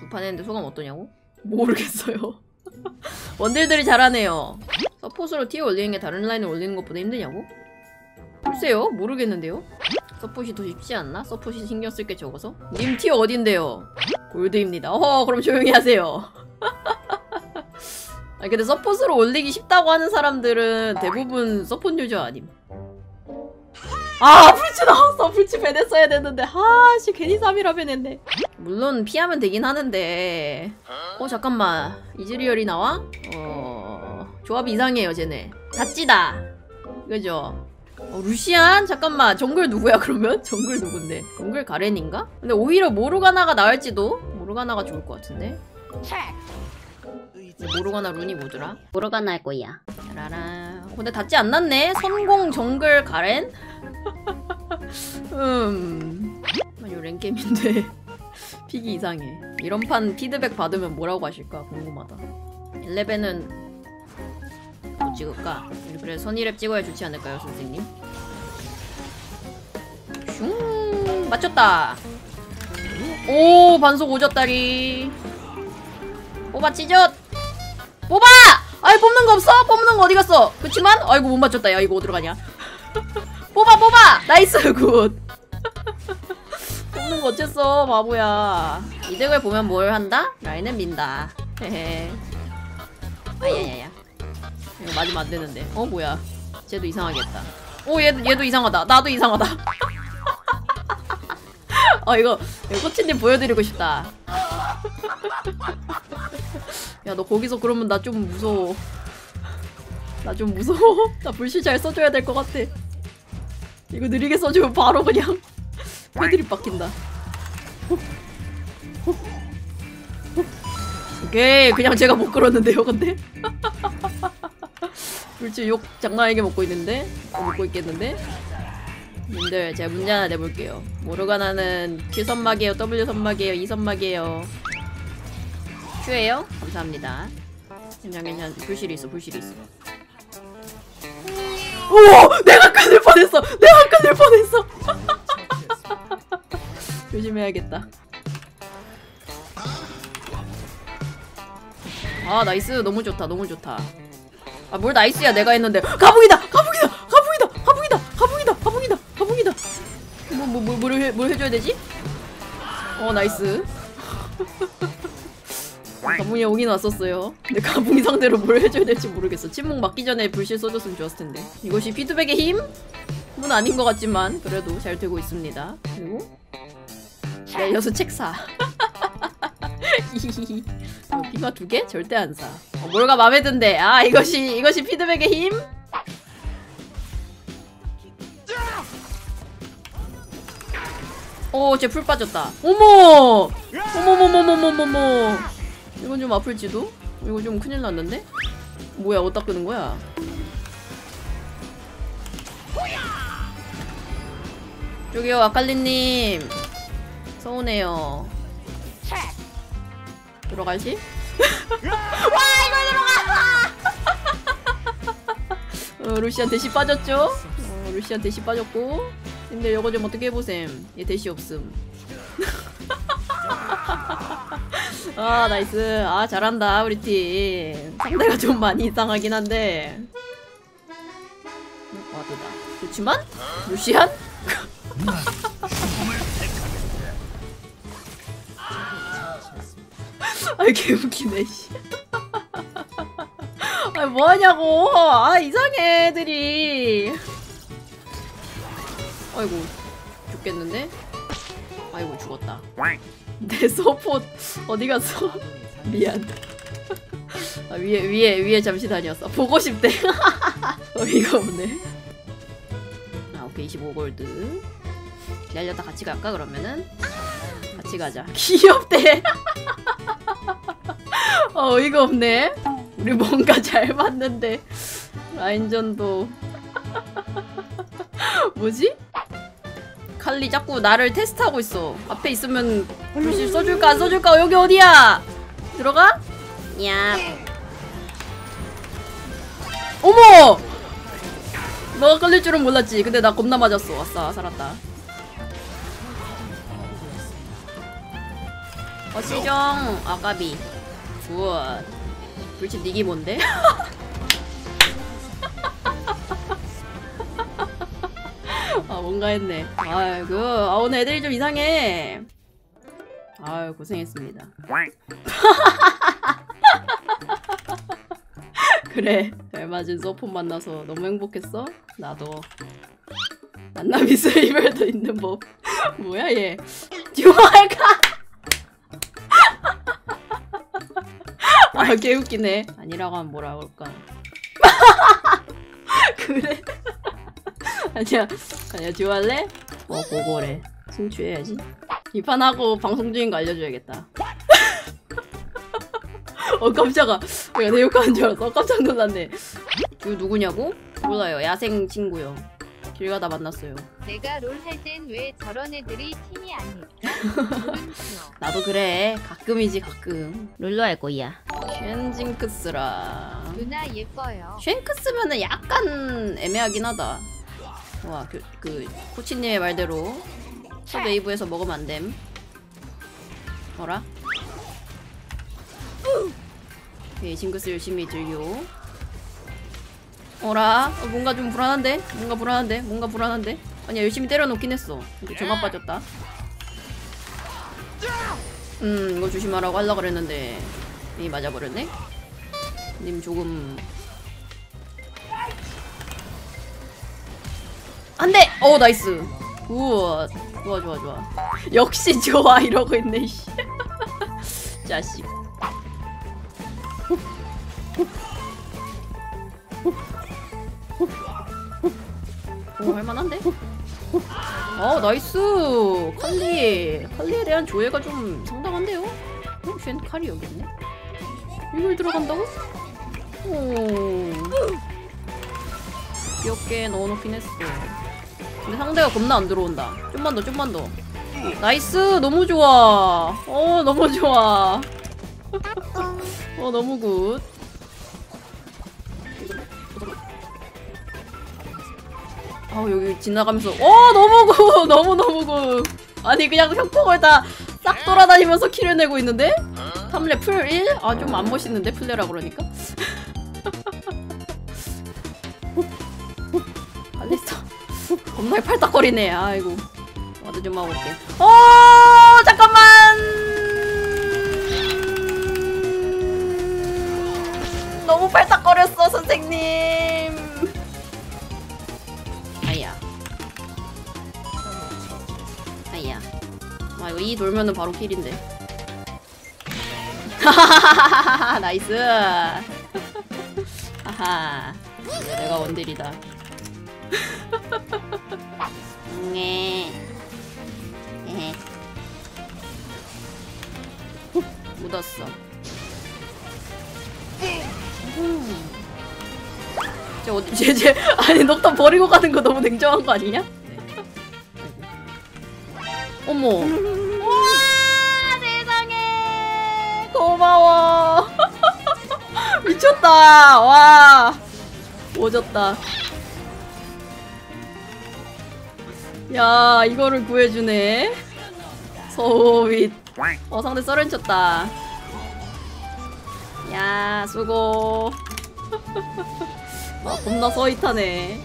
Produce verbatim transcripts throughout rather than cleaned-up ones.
두 판 했는데 소감 어떠냐고? 모르겠어요. 원딜들이 잘하네요. 서폿으로 티어 올리는 게 다른 라인을 올리는 것보다 힘드냐고? 글쎄요, 모르겠는데요. 서폿이 더 쉽지 않나? 서폿이 신경 쓸 게 적어서? 님 티어 어딘데요? 골드입니다. 어허, 그럼 조용히 하세요. 아니 근데 서폿으로 올리기 쉽다고 하는 사람들은 대부분 서폿 유저 아님. 아, 풀치 나왔어. 풀치 배냈어야 됐는데. 아씨, 괜히 삼 일화 배냈네. 물론 피하면 되긴 하는데. 어, 잠깐만. 이즈리얼이 나와? 어... 조합이 이상해요, 쟤네. 다찌다. 그죠? 어, 루시안? 잠깐만. 정글 누구야, 그러면? 정글 누군데? 정글 가렌인가? 근데 오히려 모르가나가 나을지도? 모르가나가 좋을 것 같은데? 모르가나 룬이 뭐더라? 모르가나 할 거야. 라라. 근데 닿지 않났네? 선공 정글 가렌? 음... 요 랭겜인데 픽이 이상해. 이런 판 피드백 받으면 뭐라고 하실까 궁금하다. 일레벤은 뭐 찍을까? 그래 선이랩 찍어야 좋지 않을까요 선생님? 슝 맞췄다. 오 반속 오졌다리. 뽑아 찢었. 뽑아! 아이 뽑는 거 없어? 뽑는 거 어디 갔어? 그치만 아이고 못 맞췄다. 야 이거 어디로 가냐? 뽑아 뽑아! 나이스 굿. 뽑는 거 어쨌어 바보야. 이득을 보면 뭘 한다? 라인은 민다. 헤헤. 아야야야. 이거 맞으면 안 되는데. 어 뭐야? 쟤도 이상하겠다. 오 얘, 얘도 이상하다. 나도 이상하다. 아 이거, 이거 코치님 보여드리고 싶다. 야 너 거기서 그러면 나 좀 무서워. 나 좀 무서워. 나 불실 잘 써줘야 될 것 같아. 이거 느리게 써주면 바로 그냥 패드립 박힌다. 오케이 그냥 제가 못 끌었는데요 근데? 불치 욕 장난 아니게 먹고 있는데? 먹고 있겠는데? 님들 제가 문제 하나 내볼게요. 모르가나는 Q 선막이에요? W 선막이에요? E 선막이에요? Q예요? 감사합니다. 괜찮 괜찮. 불실이 있어 불실이 있어. 오! 내가 끊을 뻔했어! 내가 끊을 뻔했어! 조심해야겠다. 아 나이스 너무 좋다 너무 좋다. 아 뭘 나이스야 내가 했는데. 가붕이다! 가붕이다! 가붕이다! 가붕이다! 가붕이다! 가붕이다! 가붕이다! 뭐, 뭐, 뭐, 뭘, 해, 뭘 해줘야 되지? 어 나이스. 가붕이 오긴 왔었어요. 근데 가붕이 상대로 뭘 해줘야 될지 모르겠어. 침묵 맞기 전에 불실 써줬으면 좋았을 텐데. 이것이 피드백의 힘? 은 아닌 것 같지만 그래도 잘 되고 있습니다. 그리고 야 여수 책 사. 어, 비마 두 개? 절대 안 사. 어, 뭘가 맘에 든대. 아 이것이 이것이 피드백의 힘? 오, 쟤 풀 빠졌다. 어머! 어머머머머머머머! 이건 좀 아플지도? 이거 좀 큰일 났는데? 뭐야, 어디다 끄는 거야? 저기요, 아칼리님. 서운해요. 들어가지? 와, 이거 들어가! 어, 루시안 대시 빠졌죠? 어, 루시안 대시 빠졌고. 근데 이거 좀 어떻게 해보셈. 얘 대시 없음. 아 나이스. 아 잘한다 우리 팀. 상대가 좀 많이 이상하긴 한데 와드다. 그렇지만 루시안? 아 개웃기네 씨. 아 뭐하냐고. 아 이상해 애들이. 아이고 죽겠는데? 아이고 죽었다. 내 서폿 어디갔어? 미안. 아, 위에 위에 위에 잠시 다녔어. 보고 싶대. 어이가 없네. 아 오케이 이십오 골드. 기다렸다 같이 갈까 그러면은? 같이 가자. 귀엽대. 어, 어이가 없네. 우리 뭔가 잘 맞는데 라인전도. 뭐지? 칼리 자꾸 나를 테스트하고 있어. 앞에 있으면 불실 써줄까 안 써줄까? 여기 어디야? 들어가? 야. 어머! 너가 걸릴 줄은 몰랐지. 근데 나 겁나 맞았어. 아싸 살았다. 어 시정 아까비 굿. 불치 니기 뭔데? 아 뭔가 했네. 아이고 아 오늘 애들이 좀 이상해. 아유 고생했습니다. 그래 잘 맞은 서폰 만나서 너무 행복했어? 나도. 만남 있을 이별도 있는 법. 뭐야 얘. 듀얼가. 아 개웃기네. 아니라고 하면 뭐라 그럴까. 그래. 아니야 아니야 듀얼래? 어 고고래. 승추해야지. 이 판 하고 방송 중인 거 알려줘야겠다. 어 깜짝아. 내가 내 욕하는 줄 알았어. 깜짝 놀랐네. 그 누구냐고? 몰라요. 야생 친구요. 길 가다 만났어요. 내가 롤 할 땐 왜 저런 애들이 팀이 아닐까? 나도 그래. 가끔이지 가끔. 롤러 할 거야. 쉔징크스라. 누나 예뻐요. 쉔크스면은 약간 애매하긴 하다. 와, 그, 그 코치님의 말대로 첫 웨이브에서 먹으면 안 됨. 어라? 오케이, 징크스 열심히 들려. 어라? 어, 뭔가 좀 불안한데? 뭔가 불안한데? 뭔가 불안한데? 아니야, 열심히 때려놓긴 했어. 근데 저만 빠졌다. 음, 이거 조심하라고 하려고 그랬는데 이 맞아버렸네? 님 조금 안돼! 어 나이스. 우와 좋아 좋아 좋아. 역시 좋아 이러고 있네 이씨. 자식. 오 할만한데? 어 나이스. 칼리 칼리에 대한 조예가 좀 상당한데요? 어? 쉔 칼이 여기 있네? 이걸 들어간다고? 오 귀엽게 넣어놓긴 했어. 근데 상대가 겁나 안 들어온다. 좀만 더 좀만 더. 나이스 너무 좋아. 어 너무 좋아. 어 너무 굿. 아 여기 지나가면서 어 너무 굿 너무 너무 굿. 아니 그냥 혁폭을 다 싹 돌아다니면서 킬을 내고 있는데? 탐레 풀 일? 아 좀 안 멋있는데 플레라 그러니까? 알리스타 겁나 팔딱거리네. 아이고 와드 좀 하고 올게. 어 잠깐만. 너무 팔딱거렸어 선생님. 아야 아야. 아 이거 이 돌면은 바로 킬인데. 하하하하하 나이스. 하하 이제 내가 원딜이다. 네. 에헤. 묻었어. 음. 쟤 어디 쟤 쟤 아니 녹턴 버리고 가는 거 너무 냉정한 거 아니냐? 어머. 와 세상에 고마워. 미쳤다. 와 오졌다. 야 이거를 구해주네. 소윗. 어 상대 썰은 쳤다. 야 수고. 아 겁나 서윗하네.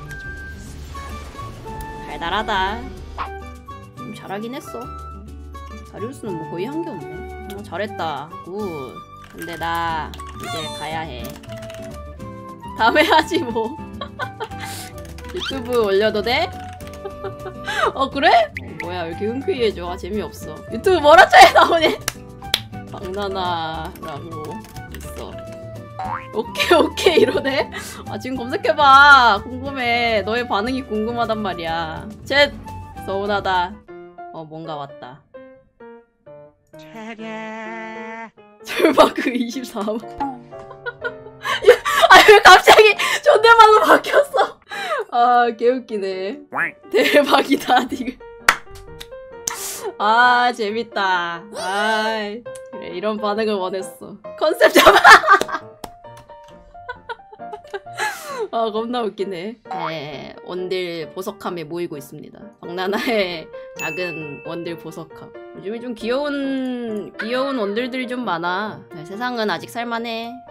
달달하다. 좀 잘하긴 했어. 다리우스는 뭐 거의 한 게 없네. 어, 잘했다. 굿. 근데 나 이제 가야 해. 다음에 하지 뭐. 유튜브 올려도 돼? 어 그래? 어, 뭐야 왜 이렇게 흔쾌히 해줘. 아, 재미없어. 유튜브 뭐라짜에 나오네. 장난아라고 있어. 오케이 오케이 이러네. 아 지금 검색해봐. 궁금해. 너의 반응이 궁금하단 말이야. 챗 서운하다. 어 뭔가 왔다. 절박그 이십사 번. 아 왜 갑자기 존댓말로 바뀌었어. 아 개웃기네. 대박이다 니가. 아 재밌다. 아이 그래 이런 반응을 원했어. 컨셉 잡아. 아 겁나 웃기네. 네 원딜 보석함에 모이고 있습니다. 박나나의 작은 원딜 보석함. 요즘에 좀 귀여운 귀여운 원들들이 좀 많아. 네, 세상은 아직 살만해.